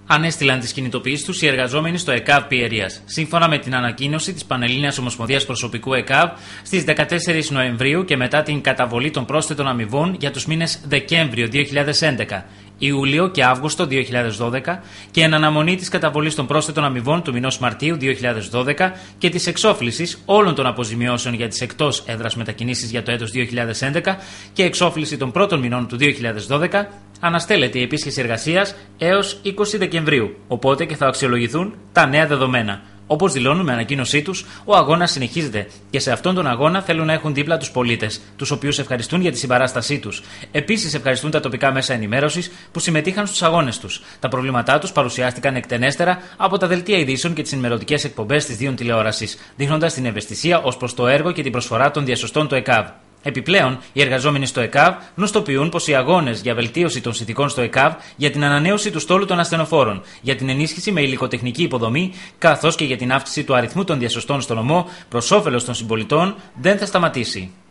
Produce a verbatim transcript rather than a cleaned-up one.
Ανέστειλαν τις κινητοποιήσεις τους οι εργαζόμενοι στο ΕΚΑΒ Πιερίας. Σύμφωνα με την ανακοίνωση της Πανελλήνιας Ομοσπονδίας Προσωπικού ΕΚΑΒ, στις δεκατέσσερις Νοεμβρίου και μετά την καταβολή των πρόσθετων αμοιβών για τους μήνες Δεκέμβριο δύο χιλιάδες έντεκα, Ιούλιο και Αύγουστο δύο χιλιάδες δώδεκα και εν αναμονή της καταβολής των πρόσθετων αμοιβών του μηνός Μαρτίου δύο χιλιάδες δώδεκα και της εξόφλησης όλων των αποζημιώσεων για τις εκτός έδρας μετακινήσεις για το έτος δύο χιλιάδες έντεκα και εξόφληση των πρώτων μηνών του δύο χιλιάδες δώδεκα, αναστέλλεται η επίσκεψη εργασίας έως είκοσι Δεκεμβρίου, οπότε και θα αξιολογηθούν τα νέα δεδομένα. Όπως δηλώνουν με ανακοίνωσή τους, ο αγώνας συνεχίζεται και σε αυτόν τον αγώνα θέλουν να έχουν δίπλα τους πολίτες, τους οποίους ευχαριστούν για τη συμπαράστασή τους. Επίσης, ευχαριστούν τα τοπικά μέσα ενημέρωσης που συμμετείχαν στους αγώνες τους. Τα προβλήματά τους παρουσιάστηκαν εκτενέστερα από τα δελτία ειδήσεων και τις ενημερωτικές εκπομπές της Δίων τηλεόρασης, δείχνοντας την ευαισθησία ως προς το έργο και την προσφορά των διασωστών του ΕΚΑΒ. Επιπλέον, οι εργαζόμενοι στο ΕΚΑΒ γνωστοποιούν πως οι αγώνες για βελτίωση των συνθηκών στο ΕΚΑΒ, για την ανανέωση του στόλου των ασθενοφόρων, για την ενίσχυση με υλικοτεχνική υποδομή, καθώς και για την αύξηση του αριθμού των διασωστών στον νομό προς όφελος των συμπολιτών, δεν θα σταματήσει.